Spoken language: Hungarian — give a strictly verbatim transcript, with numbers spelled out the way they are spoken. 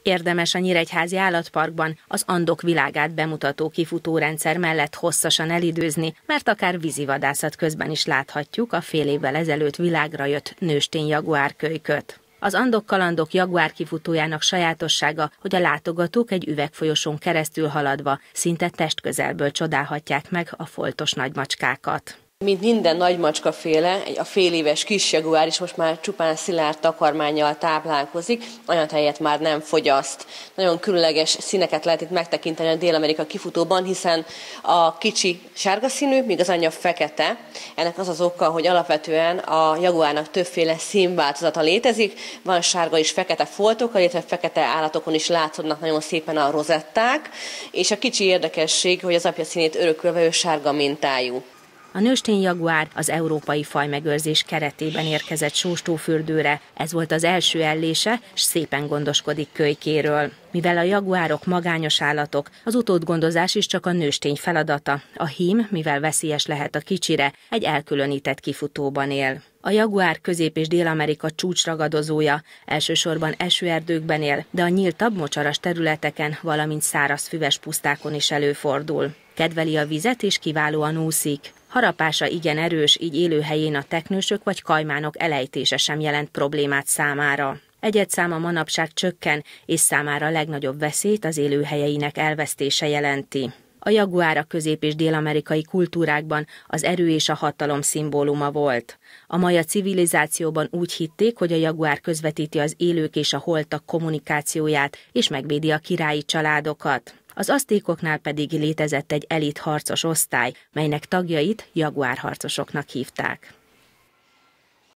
Érdemes a Nyíregyházi Állatparkban az Andok világát bemutató kifutórendszer mellett hosszasan elidőzni, mert akár vízivadászat közben is láthatjuk a fél évvel ezelőtt világra jött nőstény jaguárkölyköt. Az Andok kalandok jaguár kifutójának sajátossága, hogy a látogatók egy üvegfolyosón keresztül haladva szinte testközelből csodálhatják meg a foltos nagymacskákat. Mint minden nagymacskaféle, a fél éves kis jaguár is most már csupán szilárd takarmánnyal táplálkozik, anyatejét már nem fogyaszt. Nagyon különleges színeket lehet itt megtekinteni a Dél-Amerika kifutóban, hiszen a kicsi sárga színű, míg az anyja fekete. Ennek az az oka, hogy alapvetően a jaguárnak többféle színváltozata létezik. Van sárga és fekete foltok, illetve fekete állatokon is látszódnak nagyon szépen a rozetták, és a kicsi érdekesség, hogy az apja színét örökölve ő sárga mintájú. A nőstény jaguár az európai fajmegőrzés keretében érkezett Sóstófürdőre, ez volt az első ellése, s szépen gondoskodik kölykéről. Mivel a jaguárok magányos állatok, az utódgondozás is csak a nőstény feladata. A hím, mivel veszélyes lehet a kicsire, egy elkülönített kifutóban él. A jaguár Közép- és Dél-Amerika csúcsragadozója, elsősorban esőerdőkben él, de a nyíltabb, mocsaras területeken, valamint szárazfüves pusztákon is előfordul. Kedveli a vizet és kiválóan úszik. Harapása igen erős, így élőhelyén a teknősök vagy kajmánok elejtése sem jelent problémát számára. Egyedszáma manapság csökken, és számára a legnagyobb veszélyt az élőhelyeinek elvesztése jelenti. A jaguár a közép- és dél-amerikai kultúrákban az erő és a hatalom szimbóluma volt. A maja civilizációban úgy hitték, hogy a jaguár közvetíti az élők és a holtak kommunikációját, és megvédi a királyi családokat. Az aztékoknál pedig létezett egy elit harcos osztály, melynek tagjait jaguárharcosoknak hívták.